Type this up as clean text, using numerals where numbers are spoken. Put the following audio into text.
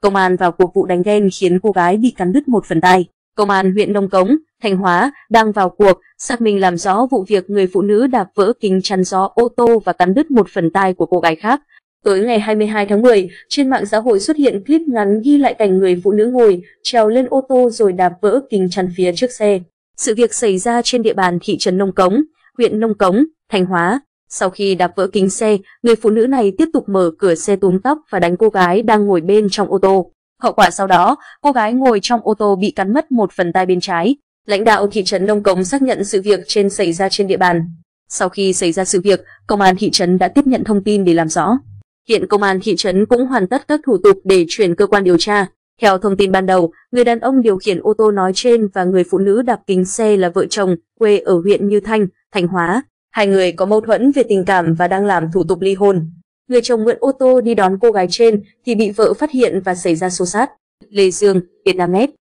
Công an vào cuộc vụ đánh ghen khiến cô gái bị cắn đứt một phần tay. Công an huyện Nông Cống, Thanh Hóa đang vào cuộc xác minh làm rõ vụ việc người phụ nữ đạp vỡ kính chắn gió ô tô và cắn đứt một phần tay của cô gái khác. Tối ngày 22 tháng 10, trên mạng xã hội xuất hiện clip ngắn ghi lại cảnh người phụ nữ ngồi, trèo lên ô tô rồi đạp vỡ kính chắn phía trước xe. Sự việc xảy ra trên địa bàn thị trấn Nông Cống, huyện Nông Cống, Thanh Hóa. Sau khi đạp vỡ kính xe, người phụ nữ này tiếp tục mở cửa xe túm tóc và đánh cô gái đang ngồi bên trong ô tô. Hậu quả sau đó, cô gái ngồi trong ô tô bị cắn mất một phần tay bên trái. Lãnh đạo thị trấn Nông Cống xác nhận sự việc trên xảy ra trên địa bàn. Sau khi xảy ra sự việc, công an thị trấn đã tiếp nhận thông tin để làm rõ. Hiện công an thị trấn cũng hoàn tất các thủ tục để chuyển cơ quan điều tra. Theo thông tin ban đầu, người đàn ông điều khiển ô tô nói trên và người phụ nữ đạp kính xe là vợ chồng, quê ở huyện Như Thanh, Thanh Hóa. Hai người có mâu thuẫn về tình cảm và đang làm thủ tục ly hôn. Người chồng mượn ô tô đi đón cô gái trên thì bị vợ phát hiện và xảy ra xô xát. Lê Dương, Vietnamnet.